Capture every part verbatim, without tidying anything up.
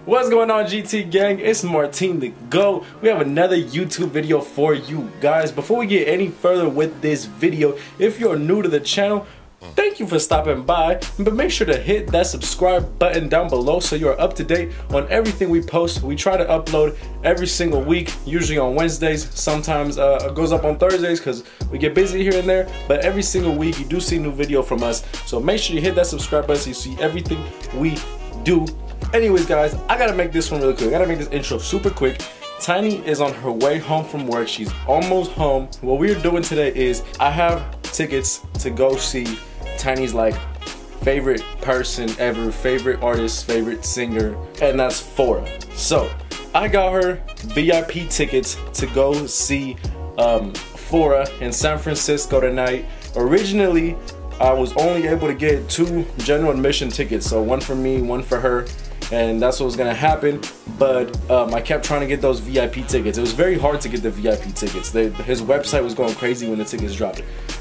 What's going on, G T gang? It's Martin the GOAT. We have another YouTube video for you guys. Before we get any further with this video, if you're new to the channel, thank you for stopping by, but make sure to hit that subscribe button down below so you're up to date on everything we post. We try to upload every single week, usually on Wednesdays. Sometimes uh, it goes up on Thursdays because we get busy here and there, but every single week you do see a new video from us. So make sure you hit that subscribe button so you see everything we do. Anyways guys, I gotta make this one really quick. I gotta make this intro super quick. Tiny is on her way home from work. She's almost home. What we're doing today is I have tickets to go see Tiny's like favorite person ever, favorite artist, favorite singer, and that's PHOOORAAAAA. So I got her V I P tickets to go see um, PHOOORAAAAA in San Francisco tonight. Originally, I was only able to get two general admission tickets, so one for me, one for her, and that's what was gonna happen. But um, I kept trying to get those V I P tickets. It was very hard to get the V I P tickets. They, his website was going crazy when the tickets dropped.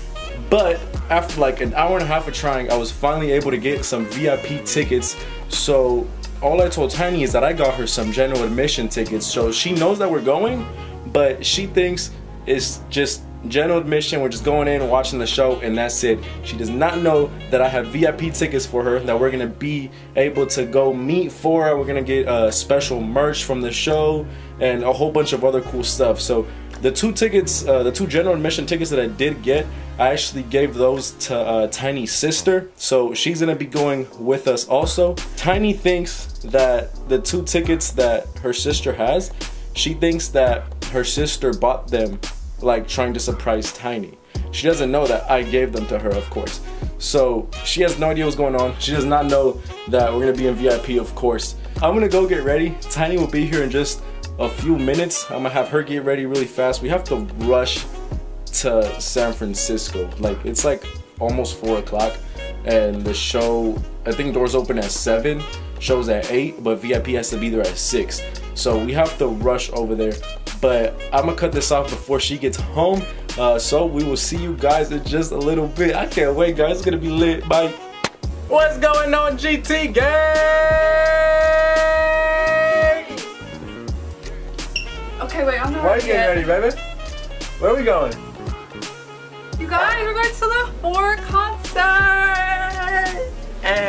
But after like an hour and a half of trying, I was finally able to get some V I P tickets. So all I told Tiny is that I got her some general admission tickets. So she knows that we're going, but she thinks it's just general admission. We're just going in and watching the show, and that's it. She does not know that I have V I P tickets for her, that we're gonna be able to go meet PHOOORAAAAA. We're gonna get uh, special merch from the show and a whole bunch of other cool stuff. So the two tickets, uh, the two general admission tickets that I did get, I actually gave those to uh, Tiny's sister. So she's gonna be going with us also. Tiny thinks that the two tickets that her sister has, she thinks that her sister bought them like trying to surprise Tiny. She doesn't know that I gave them to her, of course. So she has no idea what's going on. She does not know that we're gonna be in V I P, of course. I'm gonna go get ready. Tiny will be here in just a few minutes. I'm gonna have her get ready really fast. We have to rush to San Francisco. Like, it's like almost four o'clock and the show, I think doors open at seven, show's at eight, but V I P has to be there at six. So we have to rush over there. But I'm gonna cut this off before she gets home. Uh, so we will see you guys in just a little bit. I can't wait, guys. It's gonna be lit. Bye. What's going on, G T gang? Okay, wait, I'm not Why are you getting ready, baby? Where are we going? You guys, we're going to the PHOOORAAAAA concert.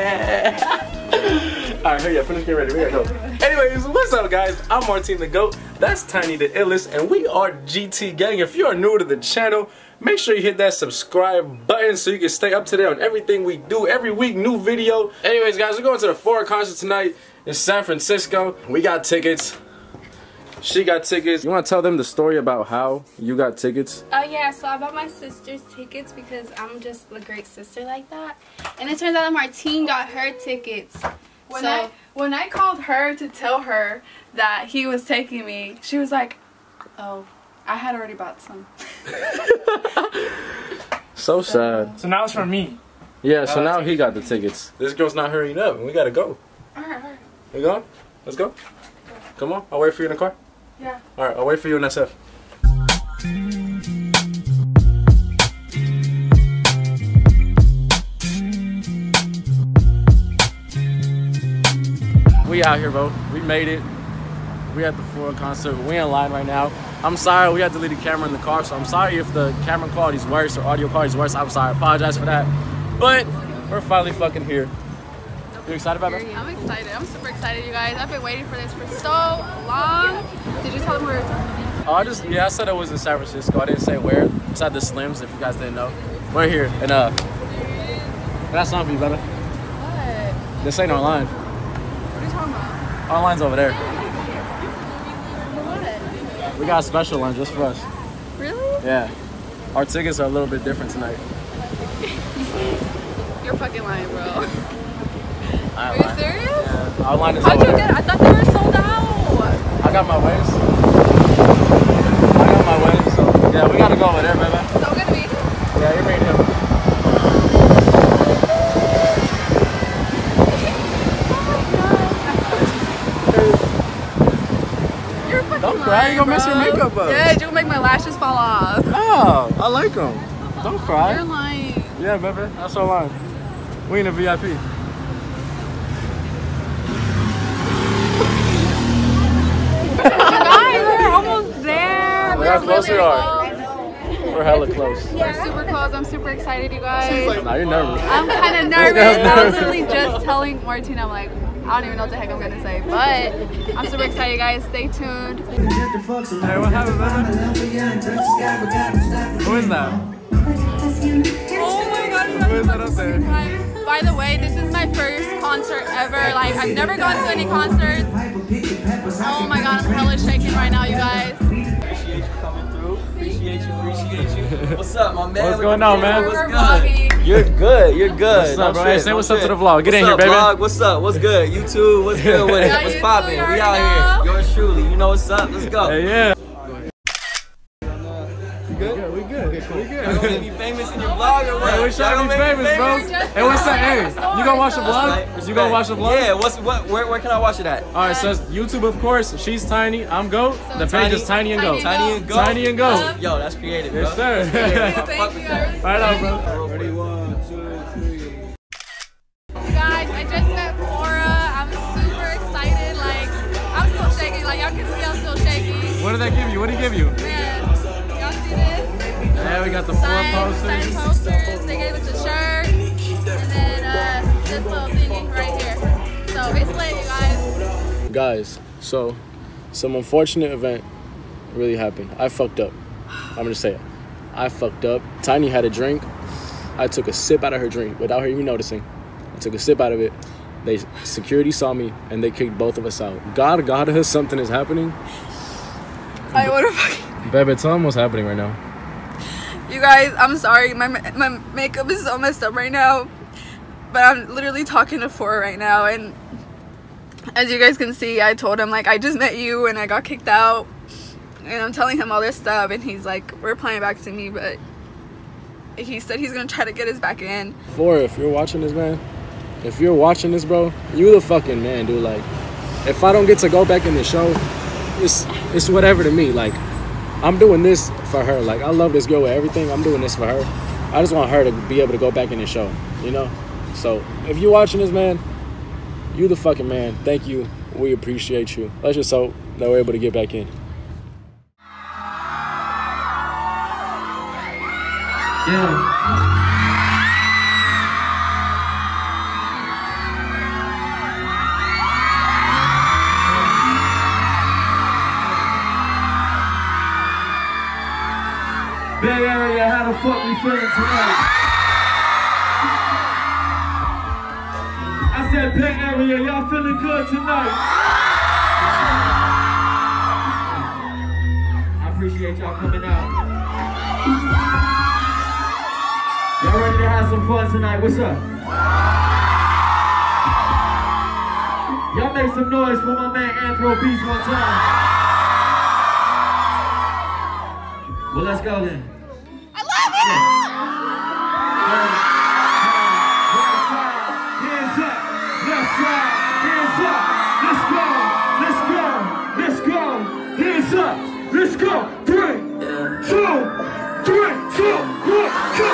Alright, hurry up, finish getting ready. We gotta go. Anyways, what's up, guys? I'm Martin the GOAT. That's Tiny the Illest, and we are G T gang. If you are new to the channel, make sure you hit that subscribe button so you can stay up to date on everything we do every week, new video. Anyways, guys, we're going to the PHOOORAAAAA concert tonight in San Francisco. We got tickets. She got tickets. You want to tell them the story about how you got tickets? Oh, uh, yeah, so I bought my sister's tickets because I'm just a great sister like that. And it turns out that Martine got her tickets. When, so, I, when I called her to tell her that he was taking me, she was like, oh, I had already bought some. So, so sad. So now it's for me. Yeah, so now he got the tickets. This girl's not hurrying up, and we gotta go. Alright, alright. You going? Let's go. Come on, I'll wait for you in the car. Yeah. Alright, I'll wait for you in S F. We out here, bro. We made it. We at the PHOOORAAAAA concert. We in line right now. I'm sorry we had to leave the camera in the car, so I'm sorry if the camera quality's worse or audio quality's worse. I'm sorry. I apologize for that. But we're finally fucking here. You excited about it? I'm excited. I'm super excited, you guys. I've been waiting for this for so long. Did you tell them where it's at? Oh, I just, yeah, I said it was in San Francisco. I didn't say where. It's at the Slims, if you guys didn't know. We're here. And, uh, I got something for you, brother. What? This ain't our line. What are you talking about? Our line's over there. What? We got a special line just for us. Really? Yeah. Our tickets are a little bit different tonight. You're fucking lying, bro. I Are ain't you lying. serious? Yeah. Our line is How'd over you there. get it? I thought they were sold out. I got my ways. I got my ways, so yeah, we gotta go over there, baby. So I'm gonna be. Yeah, you're meeting him. You're fucking Don't cry, lying, you gonna mess bro. your makeup up. Yeah, you're gonna make my lashes fall off. No, I like them. Don't cry. You're lying. Yeah, baby, that's our line. We in the V I P. close we are. We're hella close. We're super close. I'm super excited, you guys. Nah, you're nervous. I'm kind of nervous. I was literally just telling Martina, I'm like, I don't even know what the heck I'm gonna say, but I'm super excited, guys. Stay tuned. Hey, what happened, man? Who is that? Oh my god, Who is that up there? By the way, this is my first concert ever. Like, I've never gone to any concerts. Oh my god, I'm hella shaking right now, you guys. Appreciate you coming through. Appreciate you, appreciate you. What's up, my man? What's going on, man? What's good? You're good, you're good. What's up, no bro? shit, Say no what's shit. up to the vlog. Get what's in up, here, baby. Vlog? What's up? What's good? You too? What's good with it? Yeah, What's you poppin'? too, you We out already here. Yours truly. You know what's up? Let's go. Hey, yeah. Good? Yeah, we good. We good. Y'all gonna make me famous in your vlog or what? Hey, we Y'all trying to gonna be make me famous, bro. Hey, what's up? Hey, you gonna watch the vlog? Respect, You gonna watch the vlog? Yeah. What's what? Where, where can I watch it at? All right, so it's YouTube, of course. She's Tiny. I'm Goat. The page Tiny- is Tiny and Goat. Tiny and go. Tiny and Goat. Yo, that's creative, bro. Yes, sir. Thank you, guys. Right on, bro. Ready, one, two, three. You guys, I just met Flora. I'm super excited. Like, I'm still shaking. Like, y'all can see I'm still shaking. What did they give you? What did he give you? Man, y'all see this? Yeah, we got the four Sign, sign posters. posters. They gave us a shirt. And then uh, this little thingy right here. So it's lit, you guys. Guys, so some unfortunate event really happened. I fucked up. I'm gonna say it. I fucked up. Tiny had a drink. I took a sip out of her drink without her even noticing. I took a sip out of it. They security saw me and they kicked both of us out. God, God, us, something is happening. I would have. Baby, tell them what's happening right now. You guys, I'm sorry. My my makeup is so messed up right now. But I'm literally talking to Four right now, and as you guys can see, I told him like I just met you and I got kicked out, and I'm telling him all this stuff, and he's like, we're playing back to me, but he said he's gonna try to get us back in. Four, if you're watching this, man, if you're watching this, bro, you the fucking man, dude. Like, if I don't get to go back in the show, it's it's whatever to me. Like, I'm doing this for her. Like, I love this girl with everything. I'm doing this for her. I just want her to be able to go back in the show, you know? So, if you're watching this, man, you the fucking man. Thank you. We appreciate you. Let's just hope that we're able to get back in. Yeah. Bay Area, how the fuck we feeling tonight? I said Bay Area, y'all feeling good tonight? I appreciate y'all coming out. Y'all ready to have some fun tonight? What's up? Y'all make some noise for my man Anthro Beats one time. Well, let's go then. I love you! Hands up, left side, hands up, let's go, let's go, let's go, hands up, let's go, three, two, three, two, one, go.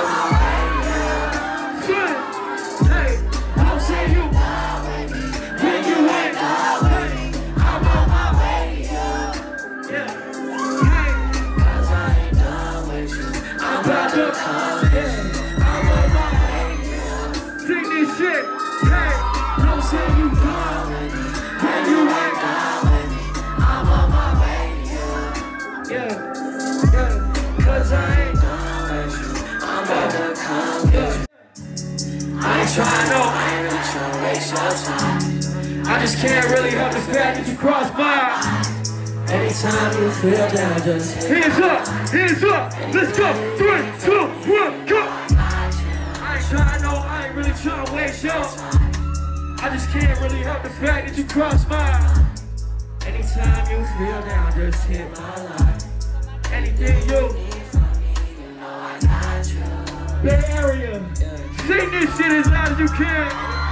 Say, hey, I'll see you when you ain't, hey, I'm on my way, yeah, hey, cause I ain't done with you, I'm about to come, yeah, I'm on my way, sing this shit. Hey, don't say you gone with me when you ain't gone with me. I'm on my way, yeah, yeah, yeah. Cause I ain't done with you. I'm about to come, yeah. I ain't trying, no, I ain't really trying to waste your time. I just can't really help the fact that you cross by. Anytime you feel down, just hands up, hands up. Let's go, three, two, one, go. I ain't trying, no, I ain't really trying to waste your time. I just can't really help the fact that you cross mine. Anytime you feel down, just hit my line. Anything you need from me, you know I got you. Bay Area, sing this shit as loud as you can.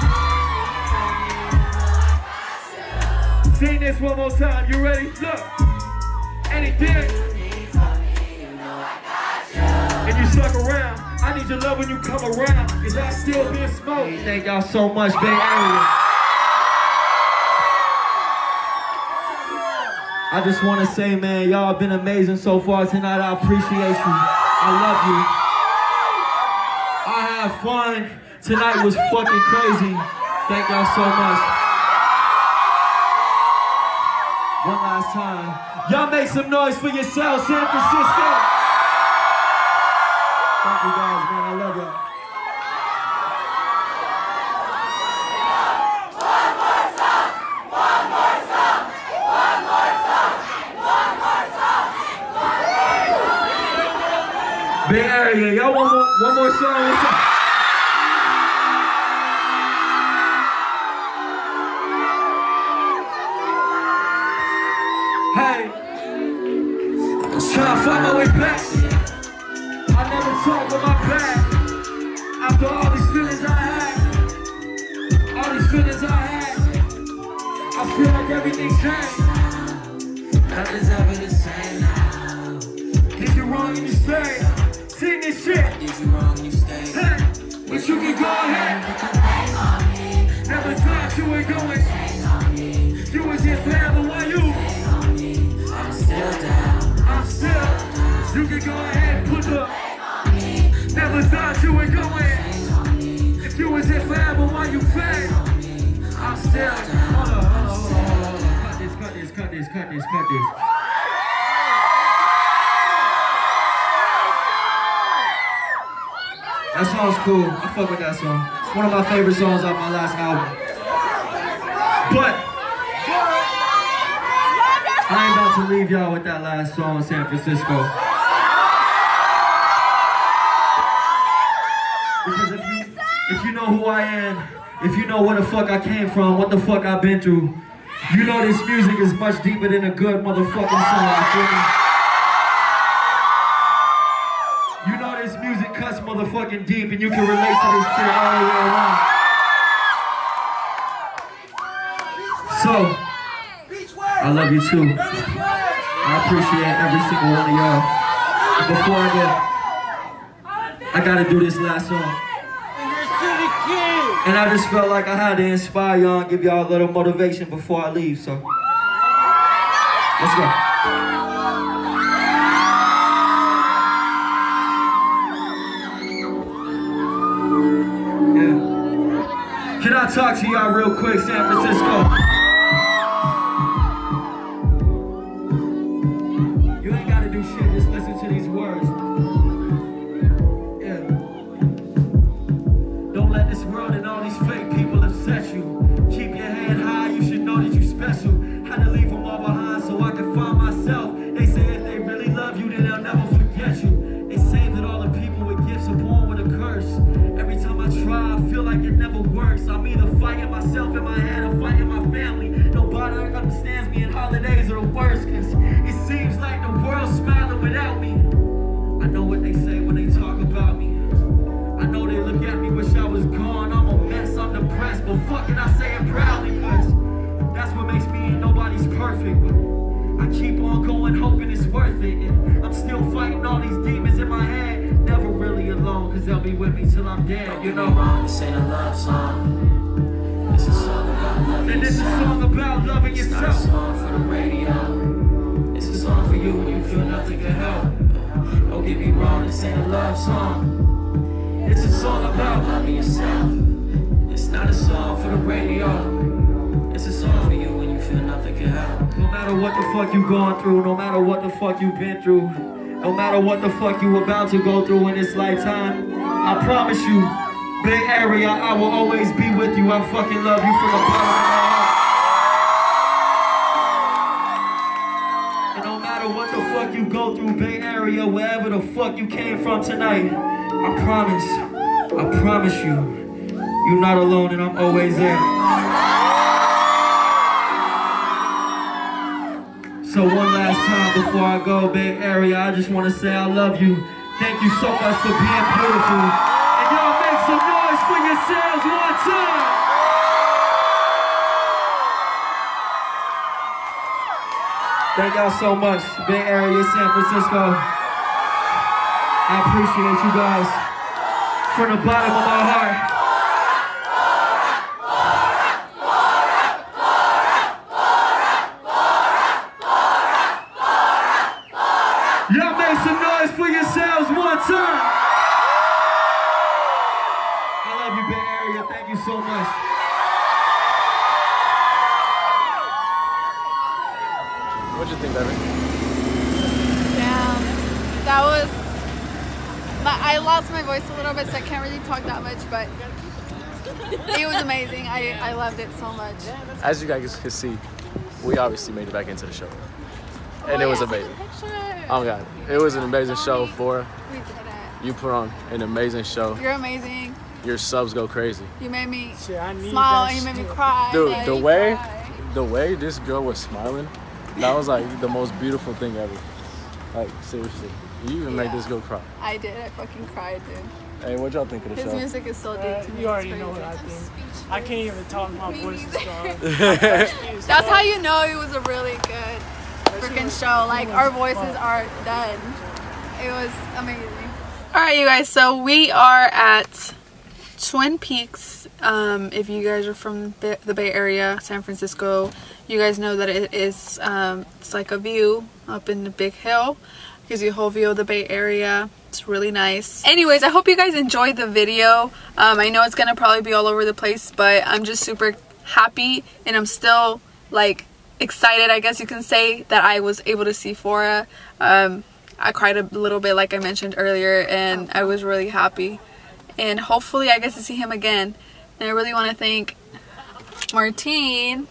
Sing this one more time. You ready? Look. Anything. And you suck around. I need your love when you come around, cause I still been smoked. Thank y'all so much, Bay Area. I just want to say, man, y'all have been amazing so far tonight. I appreciate you. I love you. I had fun. Tonight was fucking crazy. Thank y'all so much. One last time. Y'all make some noise for yourselves, San Francisco. Thank you guys, man. I love y'all. Bay Area, y'all want more, one more song? What's up? Hey, I'm trying to find my way back. I never talk with my back. After all these feelings I had, all these feelings I had, I feel like everything's changed. Nothing's ever the same now. If you're wrong, you stay. Sing this shit. If you wrong, you stay. Hey, but you can go ahead. Never thought you were going. You was here forever while you. I'm still down. I'm still. You can go ahead and put the. Never thought you were going. If you was here forever while you fade. I'm still. Hold on, hold on, hold on, hold on. Cut this, cut this, cut this, cut this, cut this. That song's cool. I fuck with that song. It's one of my favorite songs off my last album. But I ain't about to leave y'all with that last song, San Francisco. Because if you, if you know who I am, if you know where the fuck I came from, what the fuck I've been through, you know this music is much deeper than a good motherfucking song. You feel me? You know this music cuts motherfucking deep and you can relate to this shit all the way around. So, I love you too. I appreciate every single one of y'all. Before I go, I gotta do this last song. And I just felt like I had to inspire y'all and give y'all a little motivation before I leave, so. Let's go. Can I talk to y'all real quick, San Francisco? You ain't gotta do shit, just listen to these words. Yeah. Don't let this world and all these fake people upset you. Keep your head high, you should know that you special. Had to leave them all behind so I could find myself. They say if they really love you, then they'll never forget you. They say that all the people with gifts are born with a curse. Every time I try, I feel like it never works. I'm either fighting myself in my head or fighting my family. Nobody understands me and holidays are the worst, cause it seems like the world's smiling without me. I know what they say when they talk about me. I know they look at me, wish I was gone. I'm a mess, I'm depressed, but fuck it, I say it proudly, cause that's what makes me and nobody's perfect. But I keep on going, hoping it's worth it. And I'm still fighting all these demons in my head. Never really alone, cause they'll be with me till I'm dead, you know. Wrong, this ain't a love song. This is a song about loving and this yourself. is a song about loving It's yourself. not a song for the radio. It's a song for you when you feel nothing can help. Don't get me wrong, this ain't a love song. It's a song about loving yourself. It's not a song for the radio. It's a song for you when you feel nothing can help. No matter what the fuck you going through, no matter what the fuck you've been through, no matter what the fuck you about to go through in this lifetime, I promise you, Bay Area, I will always be with you. I fucking love you from the bottom of my heart. And no matter what the fuck you go through, Bay Area, wherever the fuck you came from tonight, I promise, I promise you, you're not alone and I'm always there. So one last time before I go, Bay Area, I just want to say I love you. Thank you so much for being beautiful. And y'all make some noise for yourselves one time. Thank y'all so much, Bay Area, San Francisco. I appreciate you guys from the bottom of my heart. make some noise for yourselves one time. I love you, Bay Area. Thank you so much. What'd you think, baby? Damn, that was. My, I lost my voice a little bit, so I can't really talk that much, but it was amazing. I, I loved it so much. As you guys can see, we obviously made it back into the show. And oh, it was yeah. amazing. Oh god, it was an amazing show for We did it. you. Put on an amazing show. You're amazing. Your subs go crazy. You made me Shit, I need smile. that You made me shit. cry. Dude, like, the way cry. the way this girl was smiling, that was like the most beautiful thing ever. Like seriously, you even made Yeah. this girl cry. I did. I fucking cried, dude. Hey, what y'all think of the His show? music is so deep Uh, to me. you already It's know what crazy. I think. I can't even talk. My Me voice is neither. gone. That's how you know it was a really good freaking show. Like, our voices are done. It was amazing. Alright, you guys, so we are at Twin Peaks. Um, if you guys are from the, the Bay Area, San Francisco, you guys know that it is, um, it's like a view up in the big hill. Gives you a whole view of the Bay Area. It's really nice. Anyways, I hope you guys enjoyed the video. Um, I know it's gonna probably be all over the place, but I'm just super happy, and I'm still like excited, I guess you can say, that I was able to see Phora. Um, I cried a little bit, like I mentioned earlier, and I was really happy. And hopefully I get to see him again. And I really want to thank Martine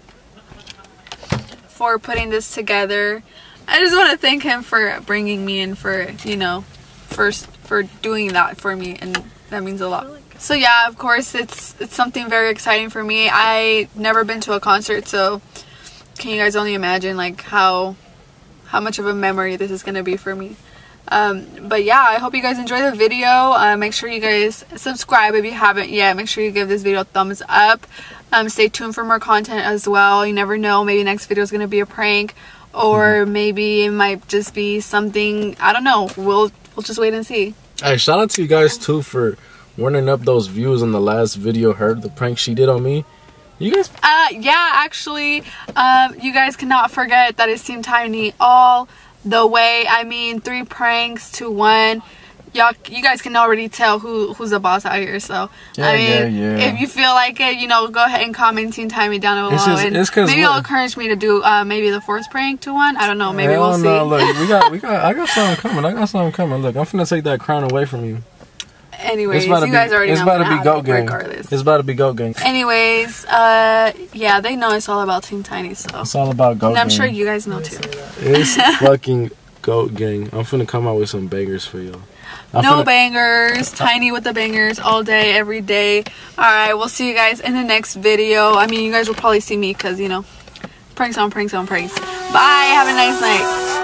for putting this together. I just want to thank him for bringing me in, for, you know, first for doing that for me, and that means a lot. So yeah, of course, it's it's something very exciting for me. I never been to a concert, so can you guys only imagine like how how much of a memory this is gonna be for me. Um, but yeah, I hope you guys enjoy the video. Uh, make sure you guys subscribe if you haven't yet. Make sure you give this video a thumbs up. Um, stay tuned for more content as well. You never know, maybe next video is gonna be a prank, or maybe it might just be something, I don't know. We'll we'll just wait and see. Hey, shout out to you guys too for running up those views on the last video. Heard the prank she did on me. You guys? Uh, yeah, actually, um, you guys cannot forget that it's Team Tiny all the way. I mean, three pranks to one. Y'all, you guys can already tell who who's the boss out here. So, Yeah, I mean, yeah, yeah. if you feel like it, you know, go ahead and comment Team Tiny down below. It's just- and it's 'cause maybe what- it'll encourage me to do uh, maybe the fourth prank to one. I don't know. Maybe Hell we'll see. no, look, we got, we got, I got something coming. I got something coming. Look, I'm finna take that crown away from you. Anyways, It's you about to be, guys already it's know about I'm to be gonna goat have it gang. regardless. It's about to be goat gang. Anyways, uh, yeah, they know it's all about Team Tiny, so. It's all about goat And I'm gang. sure you guys know too. It's fucking goat gang. I'm finna come out with some bangers for y'all. I'm No finna- bangers, Tiny with the bangers all day, every day. Alright, we'll see you guys in the next video. I mean, you guys will probably see me because, you know, pranks on pranks on pranks. Bye, have a nice night.